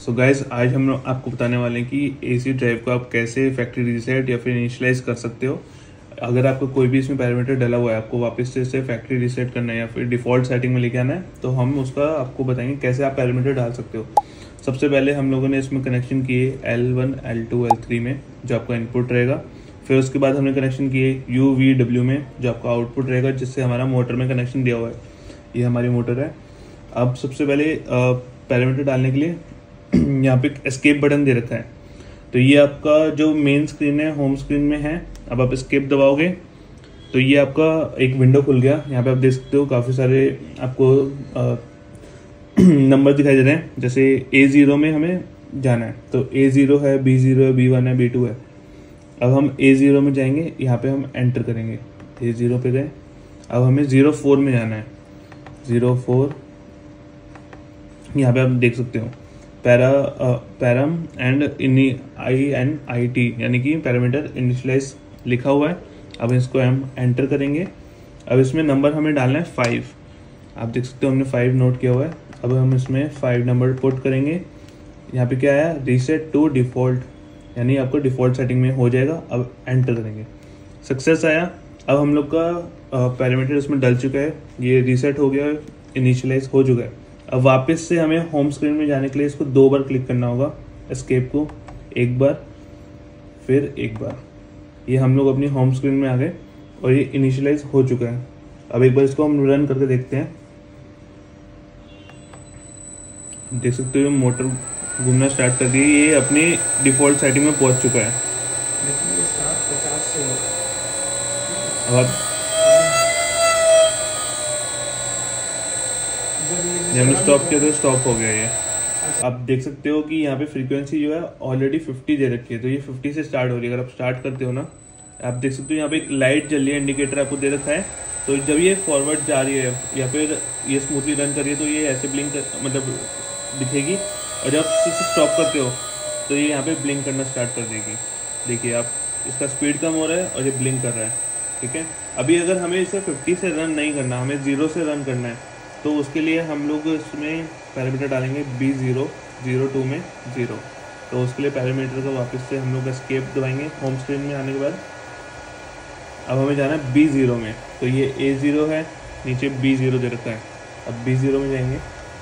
So guys आज हम आपको बताने वाले हैं कि एसी ड्राइव को आप कैसे फैक्ट्री रीसेट या फिर इनिशियलाइज कर सकते हो। अगर आपको कोई भी इसमें पैरामीटर डला हुआ है, आपको वापस से इसे फैक्ट्री रीसेट करना है या फिर डिफ़ॉल्ट सेटिंग में लेके आना है, तो हम उसका आपको बताएंगे कैसे आप पैरामीटर डाल सकते हो। सबसे पहले हम लोगों ने इसमें कनेक्शन किए L1, L2, L3 में जो आपका इनपुट रहेगा। फिर उसके बाद हमने कनेक्शन किए UVW में जो आपका आउटपुट रहेगा, जिससे हमारा मोटर में कनेक्शन दिया हुआ है। ये हमारी मोटर है। अब सबसे पहले पैरामीटर डालने के लिए यहाँ पे एस्केप बटन दे रखा है। तो ये आपका जो मेन स्क्रीन है, होम स्क्रीन में है। अब आप एस्केप दबाओगे तो ये आपका एक विंडो खुल गया। यहाँ पे आप देख सकते हो काफ़ी सारे आपको नंबर दिखाई दे रहे हैं। जैसे A0 में हमें जाना है तो A0 है, B0 है, B1 है, B2 है। अब हम A0 में जाएंगे, यहाँ पे हम एंटर करेंगे। A0 पे गए। अब हमें 04 में जाना है। 04 यहाँ पे आप देख सकते हो पैरम एंड INIT यानी कि पैरामीटर इनिशियलाइज लिखा हुआ है। अब इसको हम एंटर करेंगे। अब इसमें नंबर हमें डालना है 5। आप देख सकते हो हमने 5 नोट किया हुआ है। अब हम इसमें 5 नंबर पुट करेंगे। यहाँ पे क्या आया, रीसेट टू डिफ़ॉल्ट, यानी आपको डिफ़ॉल्ट सेटिंग में हो जाएगा। अब एंटर करेंगे, सक्सेस आया। अब हम लोग का पैरामीटर इसमें डल चुका है, ये रीसेट हो गया है, इनिशियलाइज हो चुका है। अब वापस से हमें होम स्क्रीन में जाने के लिए इसको 2 बार क्लिक करना होगा, एस्केप को 1 बार फिर 1 बार। ये हम लोग अपनी होम स्क्रीन में आ गए और ये इनिशियलाइज हो चुका है। अब एक बार इसको हम रन करके देखते हैं। देख सकते हो मोटर घूमना स्टार्ट कर दी, ये अपनी डिफ़ॉल्ट सेटिंग में पहुंच चुका है। अब हमने स्टॉप किया तो स्टॉप हो गया ये। आप देख सकते हो कि यहाँ पे फ्रीक्वेंसी जो है ऑलरेडी 50 दे रखी है, तो ये 50 से स्टार्ट हो रही है। अगर आप स्टार्ट करते हो ना, आप देख सकते हो यहाँ पे एक लाइट जल रही है, इंडिकेटर आपको दे रखा है। तो जब ये फॉरवर्ड जा रही है या फिर ये स्मूथली रन कर रही है तो ये ऐसे ब्लिंक मतलब दिखेगी। और जब आप स्टॉप करते हो तो ये यहाँ पे ब्लिंक करना स्टार्ट कर देगी। देखिए आप, इसका स्पीड कम हो रहा है और ये ब्लिंक कर रहा है। ठीक है, अभी अगर हमें इसे 50 से रन नहीं करना, हमें 0 से रन करना है, तो उसके लिए हम लोग इसमें पैरामीटर डालेंगे B0, 02 में 0। तो उसके लिए पैरामीटर का वापस से हम लोग एस्केप दबाएंगे होम स्क्रीन में आने के बाद। अब हमें जाना है B0 में, तो ये A0 है, नीचे B0 दे रखा है। अब B0 में जाएंगे।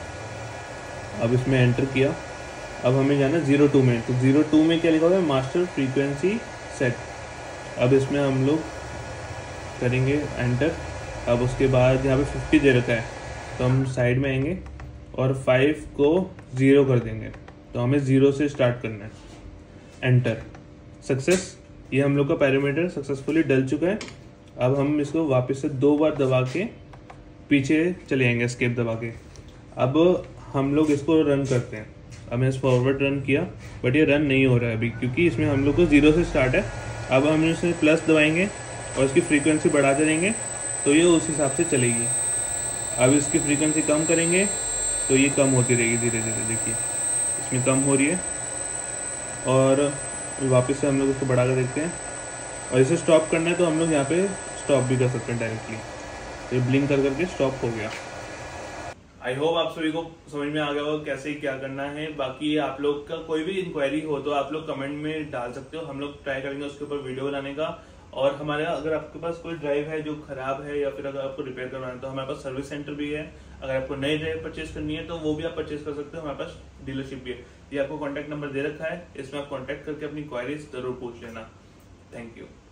अब इसमें एंटर किया। अब हमें जाना है 02 में, तो 02 में क्या लिखा हुआ है, मास्टर फ्रीक्वेंसी सेट। अब इसमें हम लोग करेंगे एंटर। अब उसके बाद यहाँ पे 50 दे रखा है, तो हम साइड में आएंगे और 5 को 0 कर देंगे। तो हमें 0 से स्टार्ट करना है। Enter, success. ये हम लोग का पैरामीटर सक्सेसफुली डल चुका है। अब हम इसको वापस से 2 बार दबा के पीछे चले आएंगे, एस्केप दबा के। अब हम लोग इसको रन करते हैं। अब मैंने फॉरवर्ड रन किया, बट ये रन नहीं हो रहा है अभी, क्योंकि इसमें हम लोग को 0 से स्टार्ट है। अब हम इसमें प्लस दबाएंगे और इसकी फ्रीक्वेंसी बढ़ाते रहेंगे, तो ये उस हिसाब से चलेगी। अब इसकी फ्रीक्वेंसी कम करेंगे तो ये कम होती रहेगी धीरे धीरे। देखिए इसमें कम हो रही है और वापस से हम लोग इसको बढ़ा कर देखते हैं। और इसे स्टॉप करना है तो हम लोग यहाँ पे स्टॉप भी कर सकते हैं डायरेक्टली। तो ये ब्लिंक कर करके स्टॉप हो गया। आई होप आप सभी को समझ में आ गया होगा कैसे क्या करना है। बाकी आप लोग का कोई भी इंक्वायरी हो तो आप लोग कमेंट में डाल सकते हो, हम लोग ट्राई करेंगे उसके ऊपर वीडियो बनाने का। और हमारे अगर आपके पास कोई ड्राइव है जो खराब है या फिर अगर आपको रिपेयर करवाना है तो हमारे पास सर्विस सेंटर भी है। अगर आपको नई ड्राइव परचेज करनी है तो वो भी आप परचेज कर सकते हो, हमारे पास डीलरशिप भी है। ये आपको कॉन्टैक्ट नंबर दे रखा है, इसमें आप कॉन्टैक्ट करके अपनी क्वायरीज जरूर पूछ लेना। Thank you.